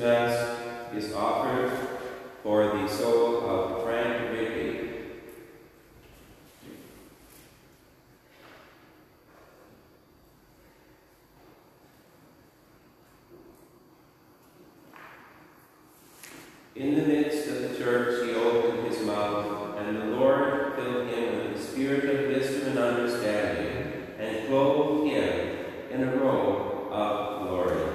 Mass is offered for the soul of Frank Rive. In the midst of the church he opened his mouth, and the Lord filled him with the spirit of wisdom and understanding, and clothed him in a robe of glory.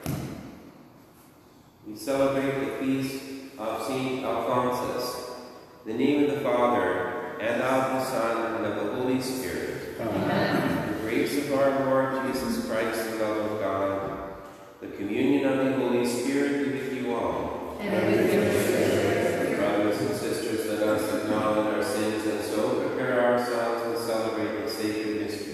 We celebrate the feast of St. Alphonsus, in the name of the Father, and of the Son, and of the Holy Spirit. Amen. The grace of our Lord Jesus Christ, the love of God, the communion of the Holy Spirit be with you all. And with your spirit. Brothers and sisters, let us acknowledge our sins and so prepare ourselves to celebrate the sacred mysteries.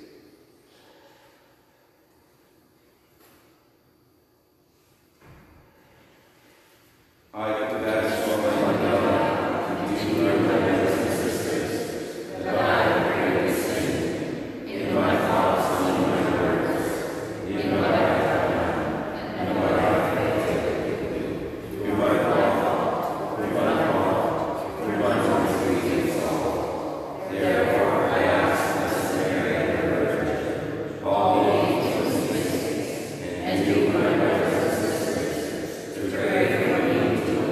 I confess for my God, to you, my brothers and sisters, that I have greatly sinned in my thoughts and in my words, in what I have done and what I have failed to do, through my fault, through my unbelief fault. Therefore I ask Blessed Mary, ever Virgin, all the angels and saints, and you, my brothers and sisters, to pray for me.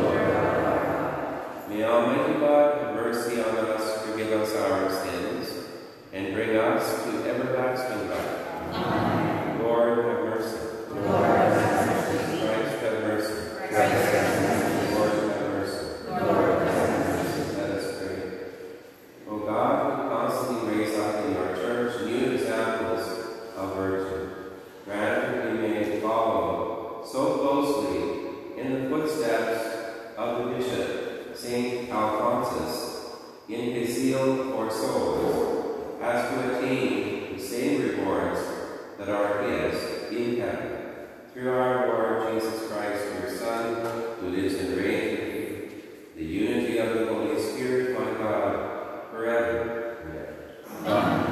May Almighty God have mercy on us, forgive us our sins, and bring us to everlasting life. Amen. Lord, have mercy. Lord, have mercy. Christ, have mercy. Christ, have mercy. Lord, have mercy. Lord, have mercy. Let us pray. O God, who constantly raise up in your church new examples of virtue, grant that we may follow so closely in the footsteps of the Bishop, St. Alphonsus, in his zeal for souls, as to attain the same rewards that are his in heaven. Through our Lord Jesus Christ, your Son, who lives and reigns with you, the unity of the Holy Spirit, my God, forever and ever. Amen.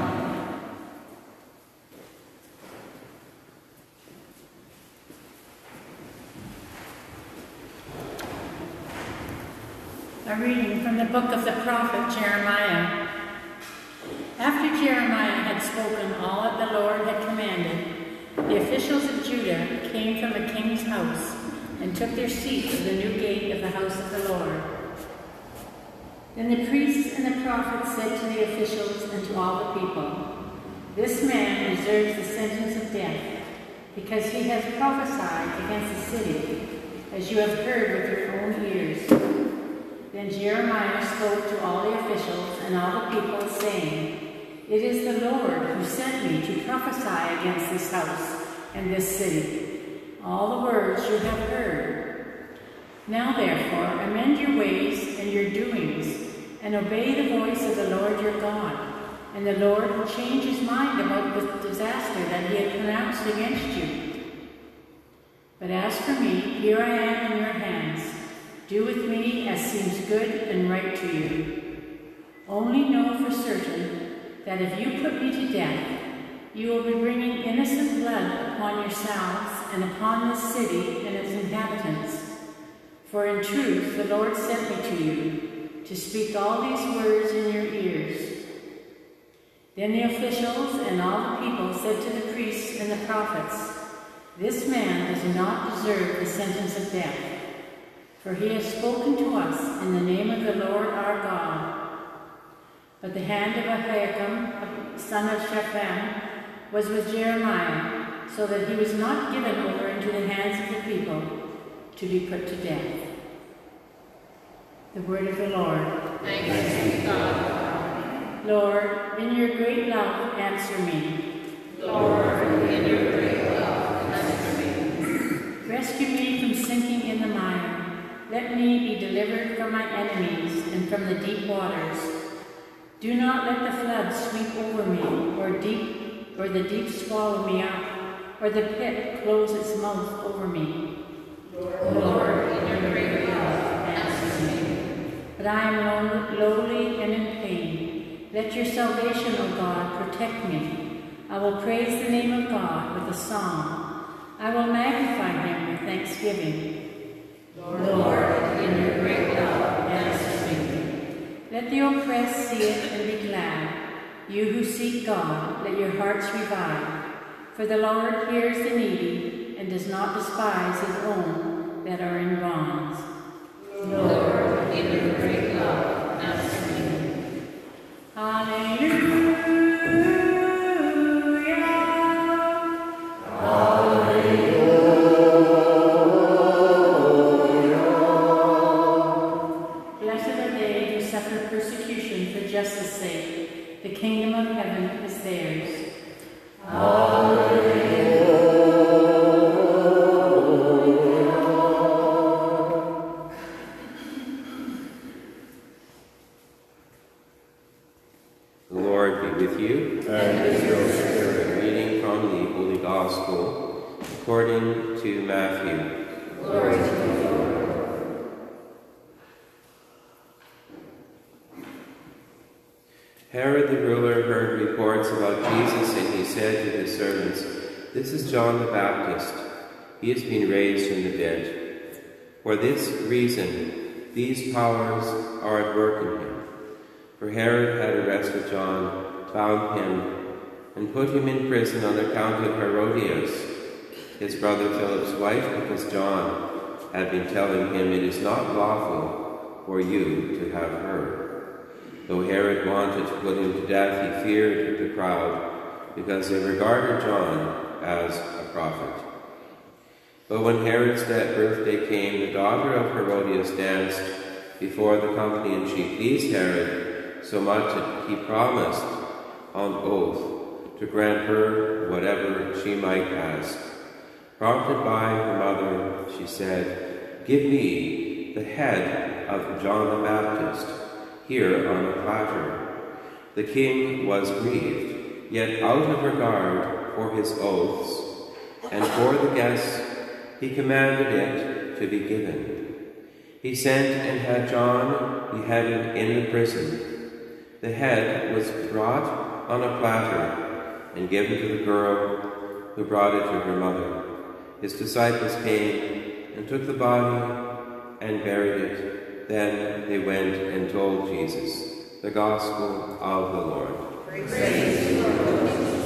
A reading from the book of the prophet Jeremiah. After Jeremiah had spoken all that the Lord had commanded, the officials of Judah came from the king's house and took their seats at the new gate of the house of the Lord. Then the priests and the prophets said to the officials and to all the people, "This man deserves the sentence of death, because he has prophesied against the city, as you have heard with your own ears." Then Jeremiah spoke to all the officials and all the people, saying, "It is the Lord who sent me to prophesy against this house and this city, all the words you have heard. Now therefore amend your ways and your doings, and obey the voice of the Lord your God." And the Lord will change his mind about the disaster that he had pronounced against you. But as for me, here I am in your hands. Do with me as seems good and right to you. Only know for certain that if you put me to death, you will be bringing innocent blood upon yourselves and upon this city and its inhabitants. For in truth the Lord sent me to you, to speak all these words in your ears. Then the officials and all the people said to the priests and the prophets, "This man does not deserve the sentence of death, for he has spoken to us in the name of the Lord our God." But the hand of Ahikam, son of Shaphan, was with Jeremiah, so that he was not given over into the hands of the people to be put to death. The word of the Lord. Thanks be to God. Lord, in your great love, answer me. Lord, in your great love, answer me. Rescue me from sinking in the mire. Let me be delivered from my enemies and from the deep waters. Do not let the flood sweep over me, or the deep swallow me up, or the pit close its mouth over me. Lord, in your great love, answer me. But I am lowly and in pain. Let your salvation, O God, protect me. I will praise the name of God with a song. I will magnify him with thanksgiving. Lord, in your great love, answer me. Let the oppressed see it and be glad. You who seek God, let your hearts revive. For the Lord hears the needy and does not despise his own that are in bonds. Lord, in your great love, answer me. Hallelujah. Blessed are they who suffer persecution for justice' sake. The kingdom of heaven is theirs. The Lord be with you. And with your spirit. Reading from the Holy Gospel according to Matthew. Glory to you, Lord. Herod the ruler heard reports about Jesus, and he said to his servants, "This is John the Baptist. He has been raised from the dead. For this reason, these powers are at work in him." For Herod had arrested John, bound him, and put him in prison on account of Herodias, his brother Philip's wife, because John had been telling him, "It is not lawful for you to have her." Though Herod wanted to put him to death, he feared the crowd, because they regarded John as a prophet. But when Herod's birthday came, the daughter of Herodias danced before the company, and she pleased Herod so much that he promised on oath to grant her whatever she might ask. Prompted by her mother, she said, "Give me the head of John the Baptist here on a platter." The king was grieved, yet out of regard for his oaths and for the guests, he commanded it to be given. He sent and had John beheaded in the prison. The head was brought on a platter and given to the girl who brought it to her mother. His disciples came and took the body and buried it. Then they went and told Jesus. The Gospel of the Lord. Praise to you, Lord Jesus.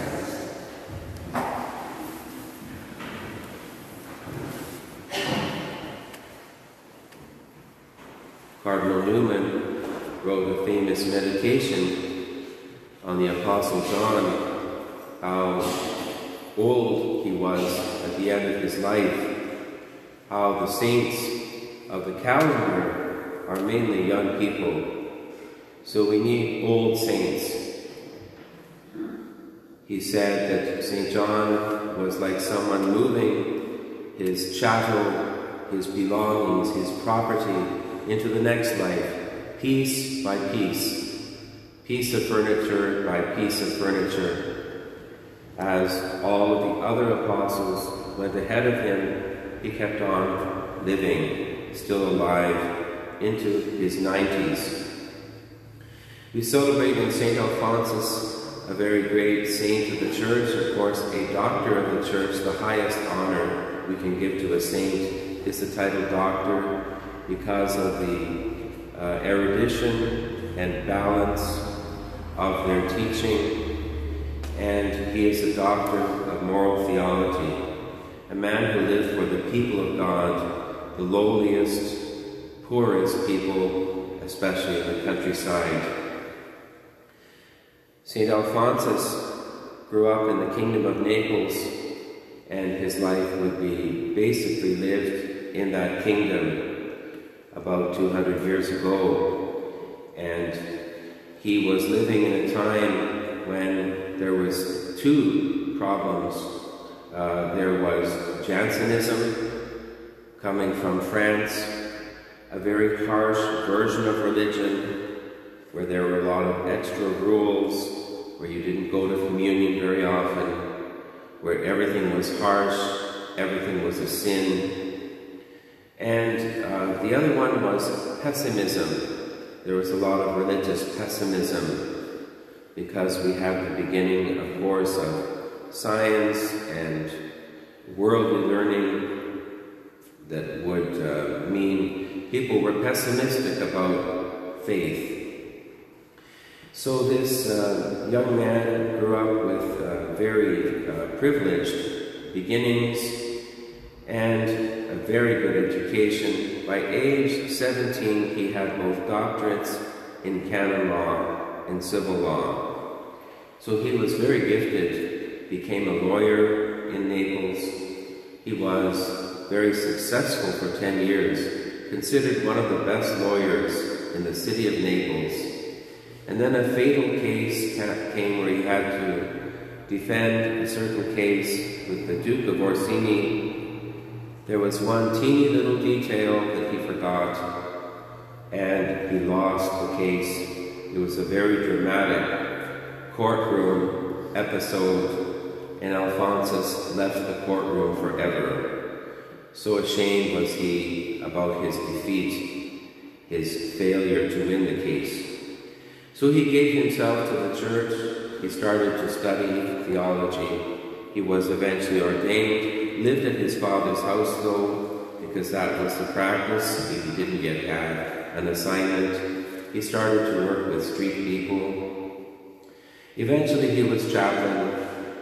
Cardinal Newman wrote a famous meditation on the Apostle John, how old he was at the end of his life, how the saints of the calendar are mainly young people, so we need old saints. He said that St. John was like someone moving his chattel, his belongings, his property into the next life, piece by piece of furniture by piece of furniture. As all of the other apostles went ahead of him, he kept on living, still alive, into his 90s. We celebrate in St. Alphonsus, a very great saint of the Church, of course, a doctor of the Church. The highest honor we can give to a saint is the title doctor, because of the erudition and balance of their teaching. And he is a doctor of moral theology, a man who lived for the people of God, the lowliest, poorest people, especially in the countryside. St. Alphonsus grew up in the Kingdom of Naples, and his life would be basically lived in that kingdom about 200 years ago. And he was living in a time when there was two problems. There was Jansenism coming from France, a very harsh version of religion where there were a lot of extra rules, where you didn't go to communion very often, where everything was harsh, everything was a sin. And the other one was pessimism. There was a lot of religious pessimism because we have the beginning, of course, of science and worldly learning that would mean people were pessimistic about faith. So this young man grew up with very privileged beginnings and a very good education. By age 17, he had both doctorates in canon law and civil law. So he was very gifted, became a lawyer in Naples. He was very successful for 10 years, considered one of the best lawyers in the city of Naples. And then a fatal case came where he had to defend a certain case with the Duke of Orsini. There was one teeny little detail that he forgot, and he lost the case. It was a very dramatic courtroom episode, and Alphonsus left the courtroom forever. So ashamed was he about his defeat, his failure to win the case. So he gave himself to the church. He started to study theology. He was eventually ordained, lived at his father's house though, because that was the practice. If he didn't yet have an assignment, he started to work with street people. Eventually he was chaplain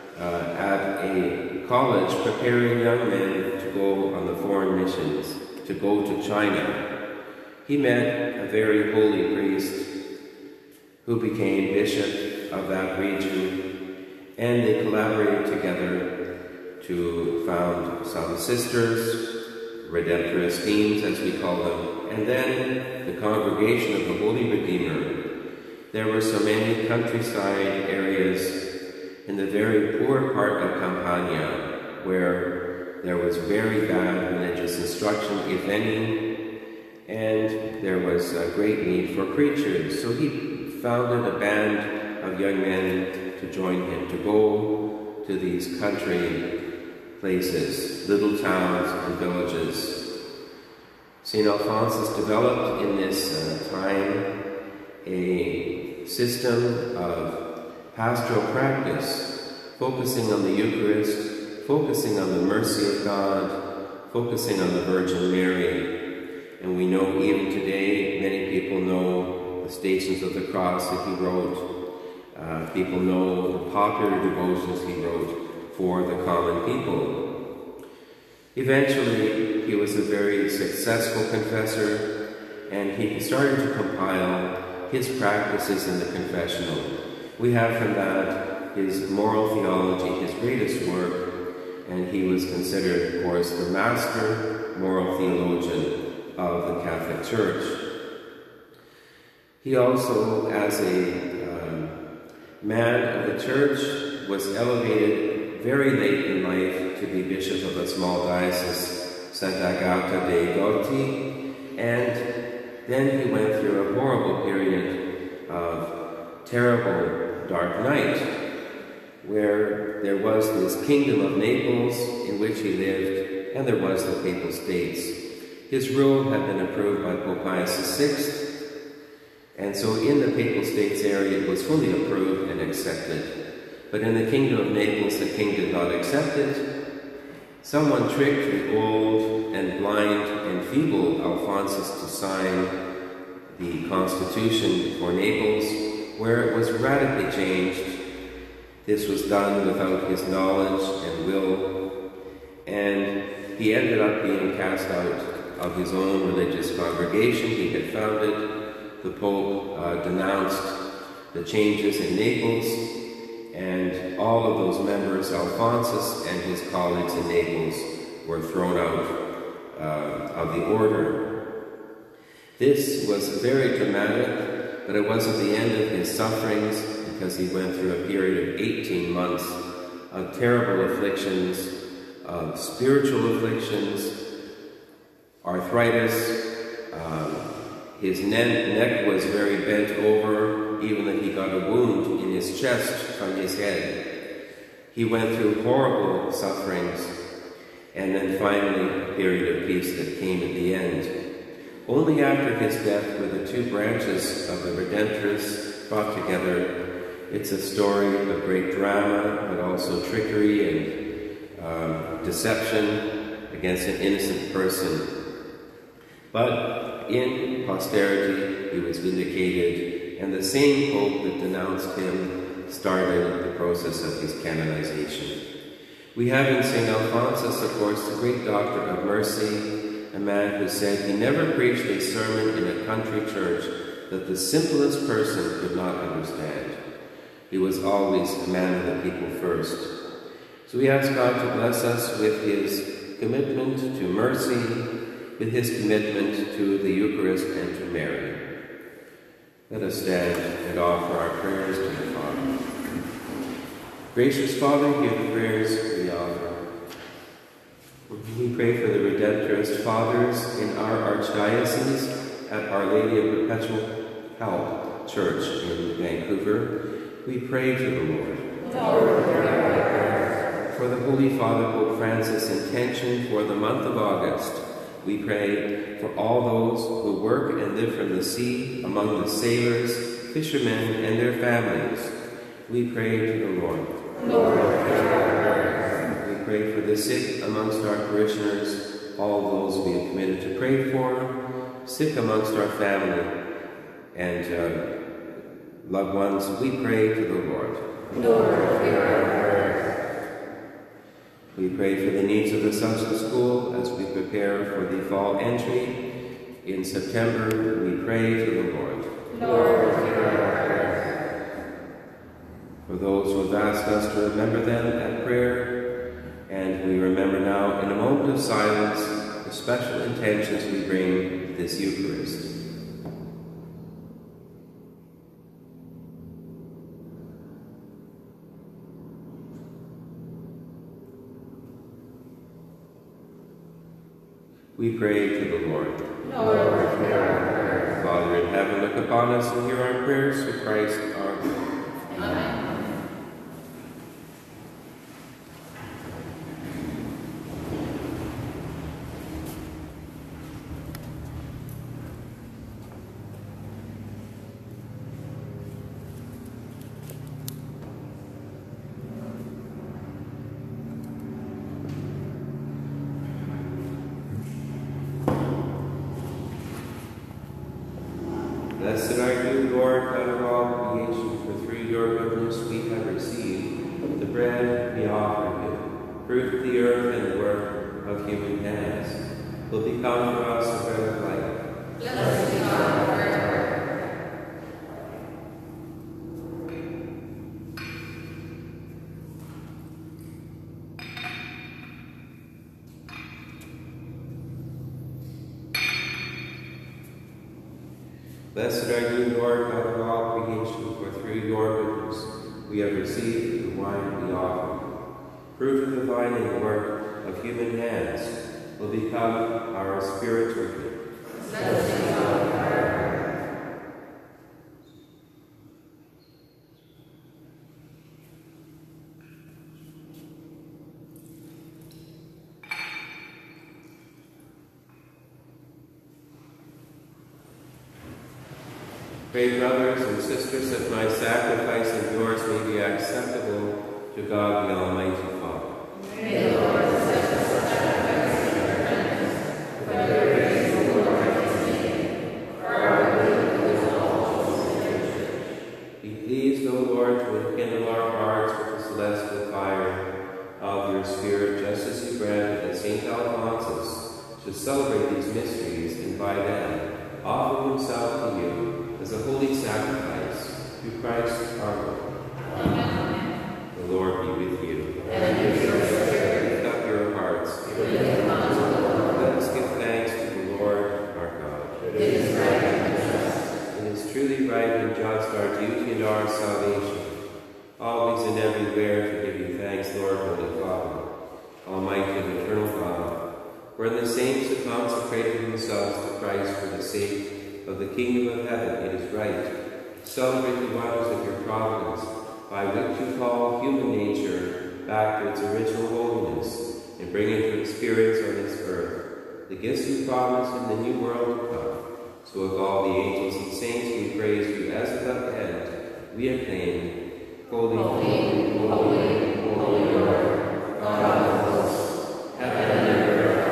at a college preparing young men to go on the foreign missions, to go to China. He met a very holy priest who became bishop of that region, and they collaborated together to found some sisters, Redemptorist teams as we call them, and then the Congregation of the Holy Redeemer. There were so many countryside areas in the very poor part of Campania where there was very bad religious instruction, if any, and there was a great need for preachers. So he founded a band of young men to join him, to go to these country places, little towns and villages. St. Alphonsus developed in this time a system of pastoral practice, focusing on the Eucharist, focusing on the mercy of God, focusing on the Virgin Mary. And we know even today, many people know the Stations of the Cross that he wrote. People know the popular devotions he wrote for the common people. Eventually, he was a very successful confessor, and he started to compile his practices in the confessional. We have from that his moral theology, his greatest work, and he was considered, of course, the master moral theologian of the Catholic Church. He also, as a man of the Church, was elevated very late in life to be bishop of a small diocese, Sant'Agata dei Goti, and then he went through a horrible period of terrible dark night, where there was this kingdom of Naples in which he lived, and there was the Papal States. His rule had been approved by Pope Pius VI, and so in the Papal States area it was fully approved and accepted. But in the Kingdom of Naples, the king did not accept it. Someone tricked the old and blind and feeble Alphonsus to sign the constitution for Naples, where it was radically changed. This was done without his knowledge and will, and he ended up being cast out of his own religious congregation he had founded. The Pope denounced the changes in Naples, and all of those members, Alphonsus and his colleagues in Naples, were thrown out of the order. This was very dramatic, but it wasn't the end of his sufferings, because he went through a period of 18 months of terrible afflictions, of spiritual afflictions, arthritis. His neck was very bent over, even that he got a wound in his chest from his head. He went through horrible sufferings, and then finally a period of peace that came at the end. Only after his death were the two branches of the Redemptorists brought together. It's a story of great drama, but also trickery and deception. against an innocent person. But in posterity, he was vindicated, and the same Pope that denounced him started the process of his canonization. We have in St. Alphonsus, of course, the great doctor of mercy, a man who said he never preached a sermon in a country church that the simplest person could not understand. He was always a man of the people first. So we ask God to bless us with his commitment to mercy, with his commitment to the Eucharist and to Mary. Let us stand and offer our prayers to the Father. Gracious Father, hear the prayers we offer. We pray for the Redemptorist Fathers in our Archdiocese at Our Lady of Perpetual Help Church in Vancouver. We pray to the Lord. For the Holy Father Pope Francis' intention for the month of August, we pray for all those who work and live from the sea, among the sailors, fishermen, and their families. We pray to the Lord. We pray for the sick amongst our parishioners, all those we have committed to pray for, sick amongst our family, and loved ones. We pray to the Lord. We pray for the needs of the Assumption School as we prepare for the fall entry. In September, we pray to the Lord. For those who have asked us to remember them at prayer, and we remember now in a moment of silence the special intentions we bring this Eucharist. We pray to the Lord. Father in heaven, look upon us and hear our prayers through Christ our Lord. Amen. Blessed are you, Lord, God of all creation, for through your goodness we have received the bread we offer you, fruit of the earth and the work of human hands, will become for us a bread of life. Blessed be God forever. Blessed are you, Lord, God of all creation, for through your goodness we have received the wine we offer you. Fruit of the vine and the work of human hands will become our spiritual gift. Blessed be God forever. Pray, brothers and sisters, that my sacrifice and yours may be acceptable to God the Almighty Father. May the Lord accept the sacrifice of your hands, for your praise and glory of his name, for our good and the souls of the Church. Be pleased, O Lord, to enkindle our hearts with the celestial fire of your Spirit, just as you granted that St. Alphonsus should celebrate these mysteries, and by them offer himself to you as a holy sacrifice through Christ our Lord. Amen. The Lord be with you. And with your spirit. Lift up your hearts. Let us give thanks to the Lord our God. It is right and just. It is truly right and just, our duty and our salvation, always and everywhere to give you thanks, Lord, Holy Father, Almighty and eternal God. For in the saints who consecrated themselves to Christ for the sake of the kingdom of heaven, it is right to celebrate the wonders of your providence, by which you call human nature back to its original holiness, and bring into experience on this earth the gifts you promised in the new world to come. So with all the angels and saints we praise you as without end, we acclaim, Holy, holy, holy, holy Lord, God of hosts, heaven and earth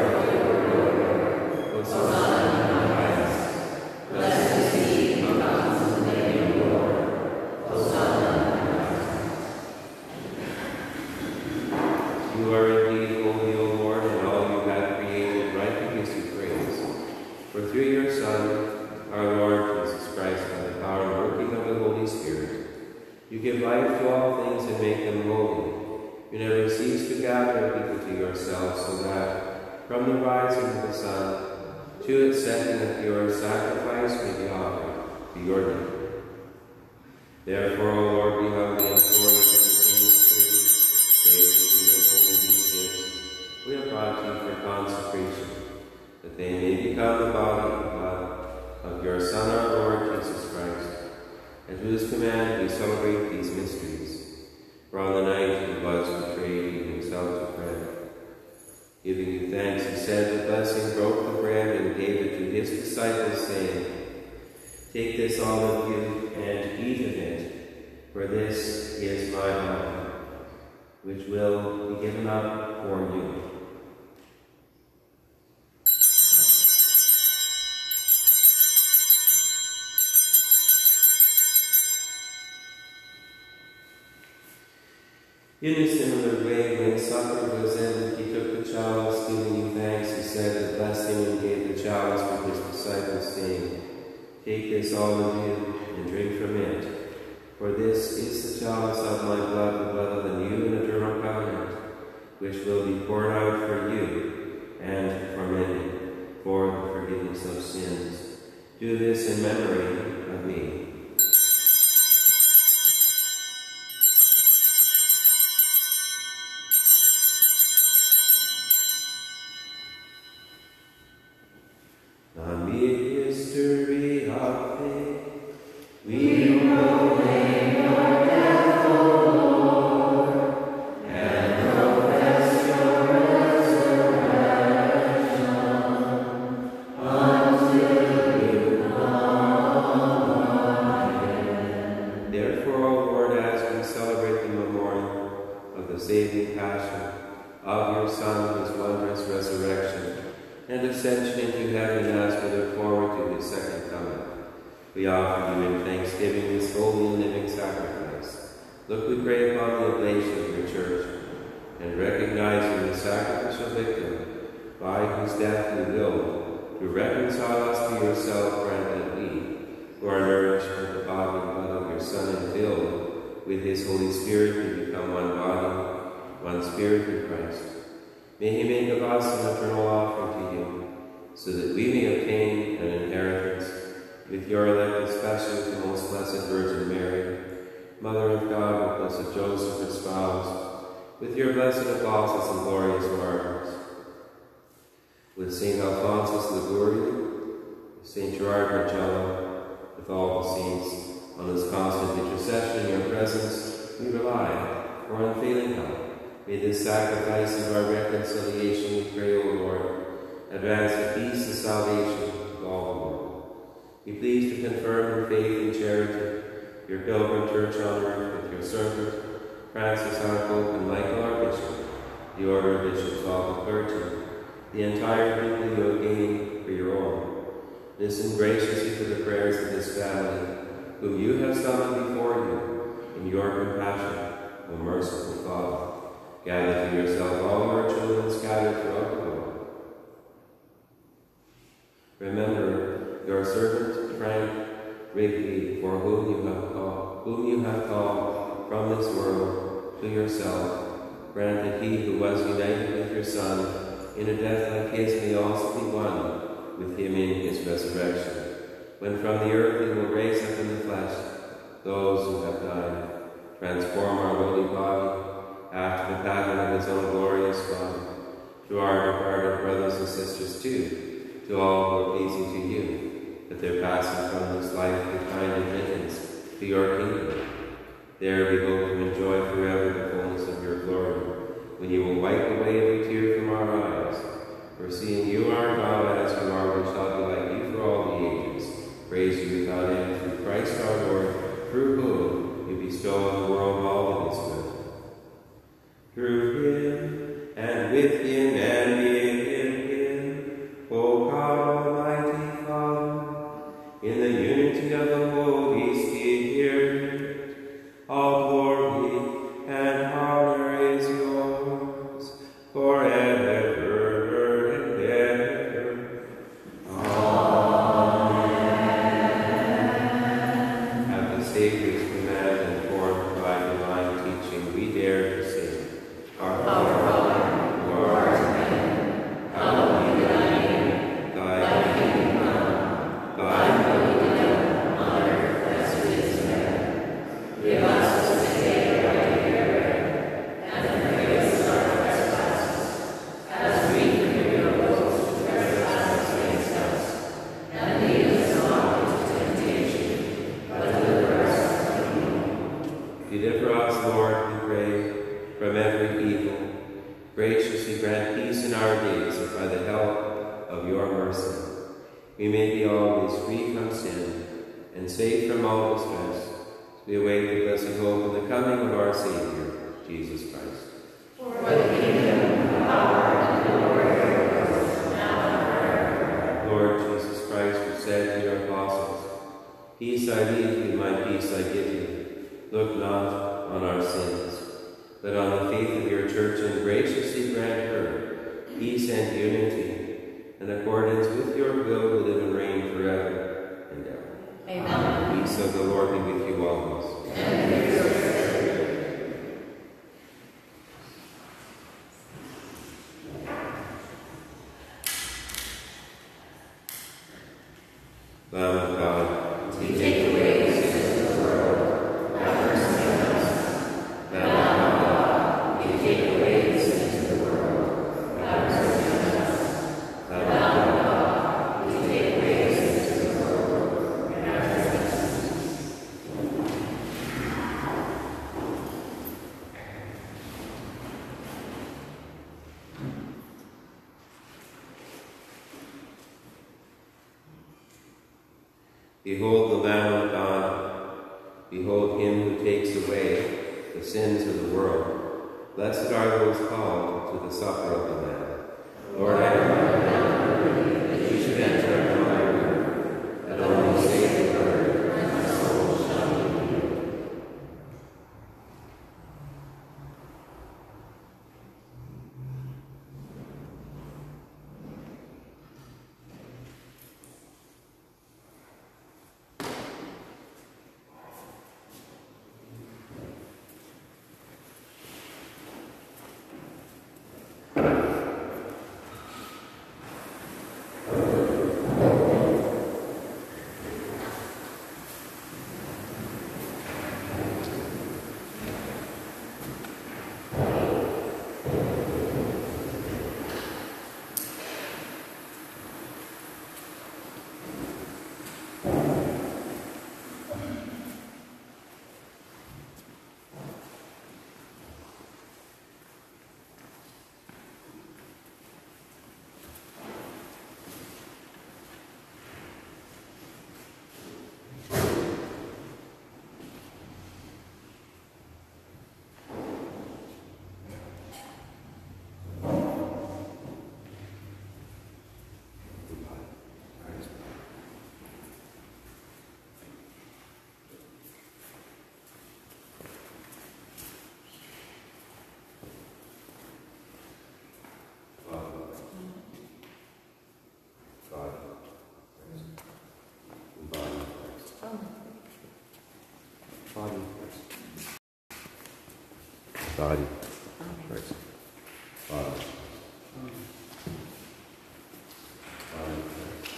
You give life to all things and make them holy. You never cease to gather people to yourself, so that from the rising of the sun to its setting a pure sacrifice may be offered to your name. Therefore, O Lord, we humbly implore you for the same Spirit, graciously make holy these gifts we have brought to you for consecration, that they may become the body and blood of your Son, our Lord Jesus Christ, at whose command we celebrate these mysteries. For on the night he was betrayed, he himself took bread. Giving you thanks, he said the blessing, broke the bread, and gave it to his disciples, saying, "Take this, all of you, and eat of it, for this is my body, which will be given up for you." In a similar way, when supper was ended, he took the chalice, giving you thanks, he said the blessing, and gave the chalice to his disciples, saying, "Take this, all of you, and drink from it, for this is the chalice of my blood, the blood of the new and eternal covenant, which will be poured out for you and for many, for the forgiveness of sins. Do this in memory of me." Mystery of faith, we proclaim your death, O Lord, and profess your resurrection until you come again. Therefore, O Lord, as we celebrate the memorial of the saving passion of your Son, his wondrous resurrection, and ascension into heaven, as we look forward to his second coming, we offer you in thanksgiving this holy and living sacrifice. Look, we pray, upon the oblation of your church, and recognizing the sacrificial victim, by whose death you will, to reconcile us to yourself, grant that we, who are nourished with the body and blood of your Son, and filled with his Holy Spirit, may become one body, one spirit in Christ. May he make of us an eternal offering to you, so that we may obtain an inheritance with your elect, especially with the most blessed Virgin Mary, Mother of God, with blessed Joseph, her spouse, with your blessed apostles and glorious martyrs, with Saint Alphonsus Liguori, with Saint Gerard Magellan, with all the saints, on whose constant intercession in your presence we rely for unfailing help. May this sacrifice of our reconciliation, we pray, O Lord, advance the peace and salvation of all the world. Be pleased to confirm in faith and charity your pilgrim church on earth with your servant, Francis our Pope, and Michael our Bishop, the order of bishops, all the clergy, the entire people you have gained for your own. Listen graciously to the prayers of this family, whom you have summoned before you in your compassion, O merciful Father. Gather to yourself all your children scattered throughout the world. Remember your servant Frank Rive, for whom you have called from this world to yourself. Grant that he who was united with your Son in a death like his may also be one with him in his resurrection, when from the earth he will raise up in the flesh those who have died. Transform our lowly body after the pattern of his own glorious body, to our departed brothers and sisters too, to all who are pleasing to you, that their passing from this life be kind admittance to your kingdom. There we hope to enjoy forever the fullness of your glory, when you will wipe away every tear from our eyes. For seeing you are God as you are, we shall be like you for all the ages. Praise you without end through Christ our Lord, through whom you bestow on the world all that is good. Through him, and with him, and in him, O God, Almighty Father, in the unity of the Holy Spirit, all glory and honor is yours, forever and ever. Amen. At the Savior's command and form Deliver us, Lord, we pray, from every evil. Graciously grant peace in our days, and by the help of your mercy, we may be always free from sin and safe from all distress, as we await the blessed hope of the coming of our Savior, Jesus Christ. For the kingdom, the power, and the glory are yours, now and forever. Lord Jesus Christ, who said to your apostles, "Peace I leave you, my peace I give you," look not on our sins, but on the faith of your church, and graciously grant her peace and unity, in accordance with your will, who live and reign forever and ever. Amen. The peace of the Lord be with you always. And with your spirit. Lamb of God, You take away the sins of the world, have mercy on us. Lamb of God, you take away the sins of the world, have mercy on us. Lamb of God, you take away the sins of the world, have mercy on us. Behold the Lamb of God. Behold him who takes away the sins of the world. Blessed are those called to the supper of the Lamb. Lord, I am not worthy that you should enter into my room, but only say the word, and my soul shall be healed. Body, Christ. Body. Body, Christ.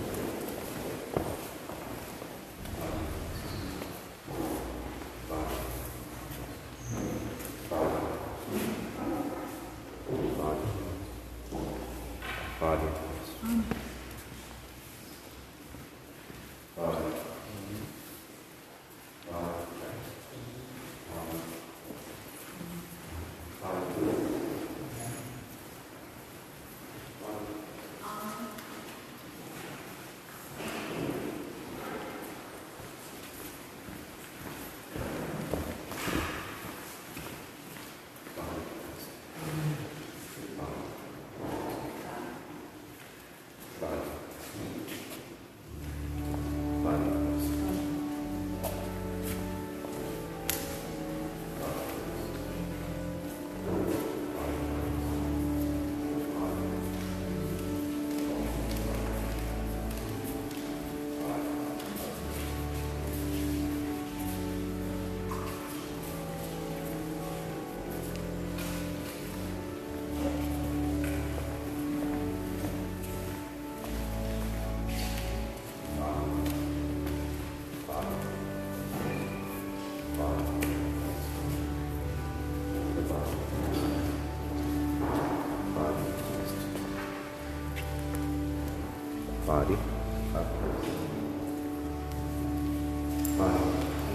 Body. Body. Body.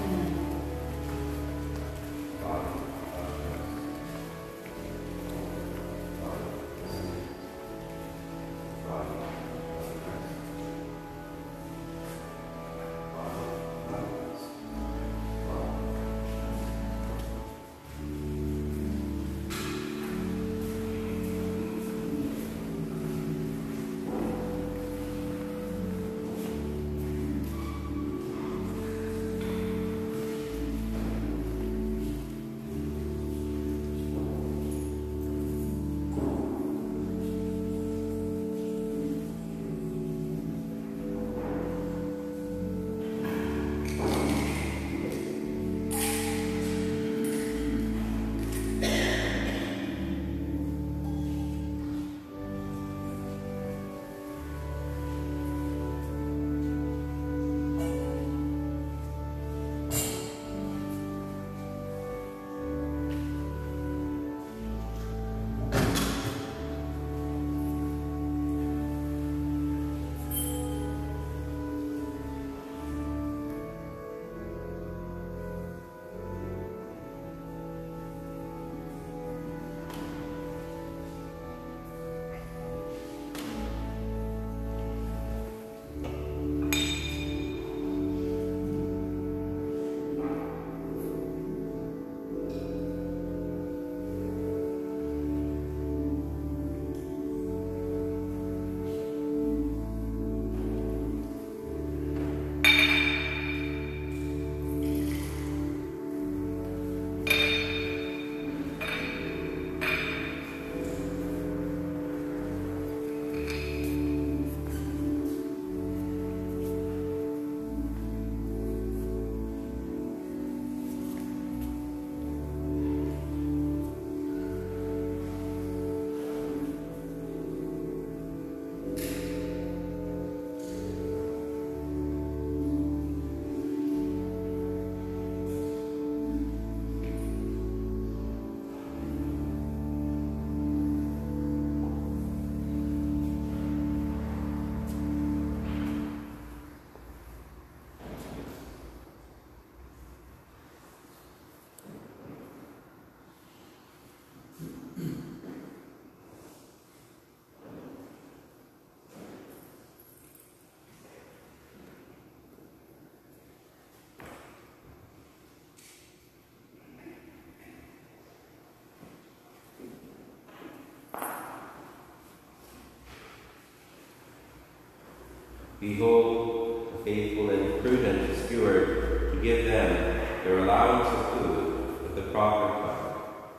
Behold, a faithful and prudent steward, to give them their allowance of food at the proper time.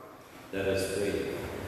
Let us pray.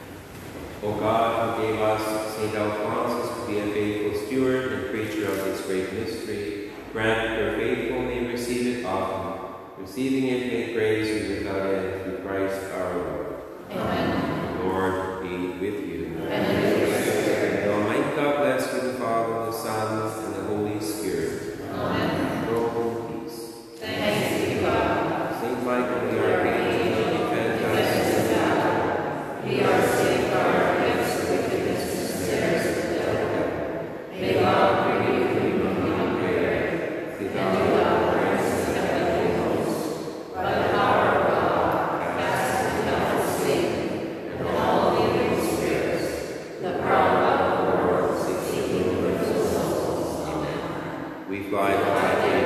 O God, who gave us St. Alphonsus to be a faithful steward and preacher of this great mystery, grant that your faithful may receive it often. Receiving it, may praise you without end through Christ our Lord. Amen. The Lord be with you. And with your spirit. The Almighty God bless you, the Father, the Son, and the Holy Spirit. Amen. Go in peace. Thanks be to God. Saint Michael, the Archangel, defend us in battle. Be our safeguard against the wickedness and snares of the devil. May God bring you communion on prayer, and do thou grant the heavenly host, by the power of God, cast into hell Satan and all the evil spirits, the proud of the world, seeking the souls. Amen. We fly by